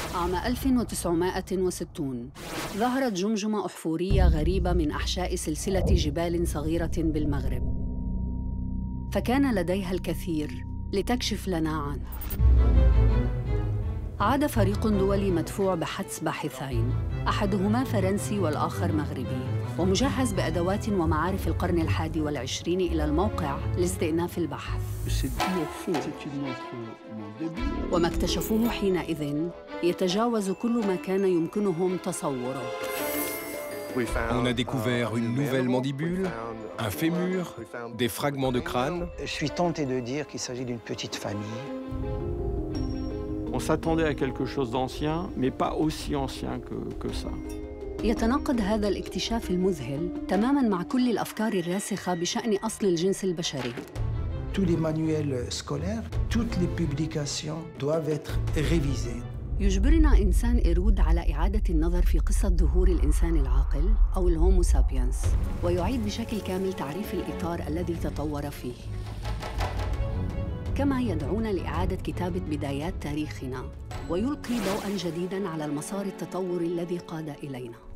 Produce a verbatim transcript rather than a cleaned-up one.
عام ألف وتسعمائة وستين ظهرت جمجمة أحفورية غريبة من أحشاء سلسلة جبال صغيرة بالمغرب، فكان لديها الكثير لتكشف لنا عنه. عاد فريق دولي مدفوع بحدس باحثين، أحدهما فرنسي والآخر مغربي، ومجهز بأدوات ومعارف القرن الحادي والعشرين إلى الموقع لاستئناف البحث. وما اكتشفوه حينئذ يتجاوز كل ما كان يمكنهم تصوره. On a découvert une nouvelle mandibule, un fémur, des fragments de crâne. Je suis tenté de dire qu'il s'agit d'une petite famille. On s'attendait à quelque chose d'ancien, mais pas aussi ancien que, que ça. يتناقض هذا الاكتشاف المذهل تماماً مع كل الأفكار الراسخة بشأن أصل الجنس البشري. Tous les manuels scolaires, toutes les publications doivent être révisées. يجبرنا إنسان إيرود على إعادة النظر في قصة ظهور الإنسان العاقل أو الهومو سابينس، ويعيد بشكل كامل تعريف الإطار الذي تطور فيه. كما يدعونا لإعادة كتابة بدايات تاريخنا ويلقي ضوءاً جديداً على المسار التطوري الذي قاد إلينا.